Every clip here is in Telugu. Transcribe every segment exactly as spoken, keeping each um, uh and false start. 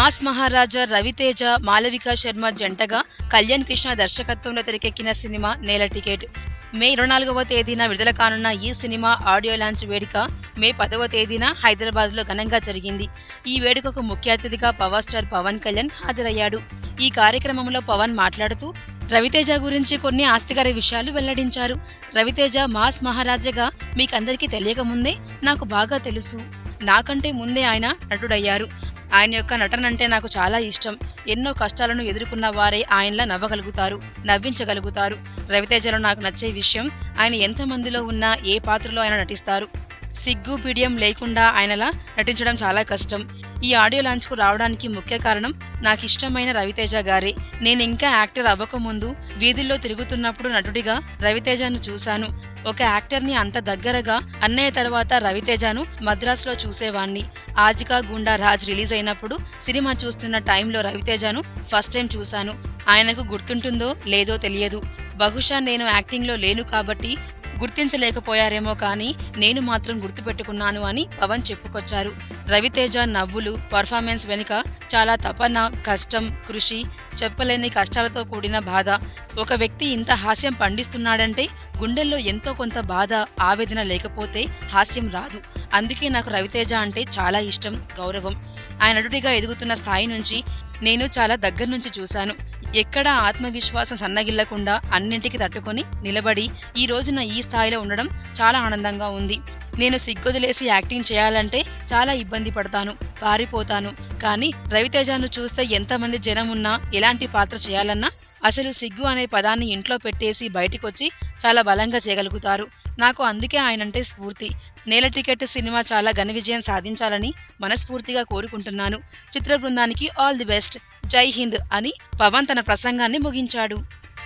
మాస్ మహారాజా రవితేజ, మాలవిక శర్మ జంటగా కళ్యాణ్ కృష్ణ దర్శకత్వంలో తెరకెక్కిన సినిమా నేల టికెట్. మే ఇరవై నాలుగవ తేదీన విడుదల కానున్న ఈ సినిమా ఆడియో లాంచ్ వేడుక మే పదవ తేదీన హైదరాబాద్ లో ఘనంగా జరిగింది. ఈ వేడుకకు ముఖ్య అతిథిగా పవర్ స్టార్ పవన్ కళ్యాణ్ హాజరయ్యాడు. ఈ కార్యక్రమంలో పవన్ మాట్లాడుతూ రవితేజ గురించి కొన్ని ఆసక్తికర విషయాలు వెల్లడించారు. రవితేజ మాస్ మహారాజాగా మీకందరికీ తెలియకముందే నాకు బాగా తెలుసు. నాకంటే ముందే ఆయన నటుడయ్యారు. ఆయన యొక్క నటన అంటే నాకు చాలా ఇష్టం. ఎన్నో కష్టాలను ఎదుర్కొన్న వారే ఆయనలా నవ్వగలుగుతారు, నవ్వించగలుగుతారు. రవితేజలో నాకు నచ్చే విషయం ఆయన ఎంతమందిలో ఉన్నా ఏ పాత్రలో ఆయన నటిస్తారు. సిగ్గు పిడియం లేకుండా ఆయనలా నటించడం చాలా కష్టం. ఈ ఆడియో లాంచ్ కు రావడానికి ముఖ్య కారణం నాకు ఇష్టమైన రవితేజ గారే. నేను ఇంకా యాక్టర్ అవ్వకముందు వీధుల్లో తిరుగుతున్నప్పుడు నటుడిగా రవితేజను చూశాను. ఒక యాక్టర్ ని అంత దగ్గరగా అన్నయ్య తర్వాత రవితేజను మద్రాసులో చూసేవాణ్ణి. ఆజికా గుండా రాజ్ రిలీజ్ అయినప్పుడు సినిమా చూస్తున్న టైంలో రవితేజను ఫస్ట్ టైం చూశాను. ఆయనకు గుర్తుంటుందో లేదో తెలియదు. బహుశా నేను యాక్టింగ్ లో లేను కాబట్టి గుర్తించలేకపోయారేమో కానీ నేను మాత్రం గుర్తుపెట్టుకున్నాను అని పవన్ చెప్పుకొచ్చారు. రవితేజ నవ్వులు, పర్ఫార్మెన్స్ వెనుక చాలా తపన, కష్టం, కృషి, చెప్పలేని కష్టాలతో కూడిన బాధ. ఒక వ్యక్తి ఇంత హాస్యం పండిస్తున్నాడంటే గుండెల్లో ఎంతో కొంత బాధ, ఆవేదన లేకపోతే హాస్యం రాదు. అందుకే నాకు రవితేజ అంటే చాలా ఇష్టం, గౌరవం. ఆయన నటుడిగా ఎదుగుతున్న స్థాయి నుంచి నేను చాలా దగ్గర నుంచి చూశాను. ఎక్కడా ఆత్మవిశ్వాసం సన్నగిల్లకుండా అన్నింటికి తట్టుకొని నిలబడి ఈ రోజున ఈ స్థాయిలో ఉండడం చాలా ఆనందంగా ఉంది. నేను సిగ్గొదిలేసి యాక్టింగ్ చేయాలంటే చాలా ఇబ్బంది పడతాను, పారిపోతాను. కానీ రవితేజను చూస్తే ఎంతమంది జనం ఉన్నా, ఎలాంటి పాత్ర చేయాలన్నా అసలు సిగ్గు అనే పదాన్ని ఇంట్లో పెట్టేసి బయటికొచ్చి చాలా బలంగా చేయగలుగుతారు. నాకు అందుకే ఆయనంటే స్ఫూర్తి. నేల టికెట్ సినిమా చాలా ఘన విజయం సాధించాలని మనస్ఫూర్తిగా కోరుకుంటున్నాను. చిత్ర బృందానికి ఆల్ ది బెస్ట్. జై హింద్ అని పవన్ తన ప్రసంగాన్ని ముగించాడు.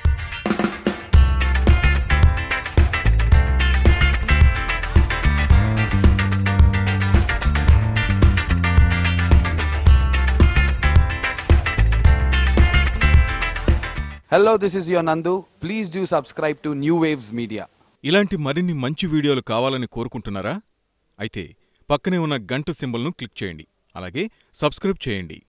Hello, this is your Nandu. Please do subscribe to New Waves Media. ఇలాంటి మరిన్ని మంచి వీడియోలు కావాలని కోరుకుంటున్నారా? అయితే పక్కనే ఉన్న గంట సింబల్ను క్లిక్ చేయండి. అలాగే సబ్స్క్రైబ్ చేయండి.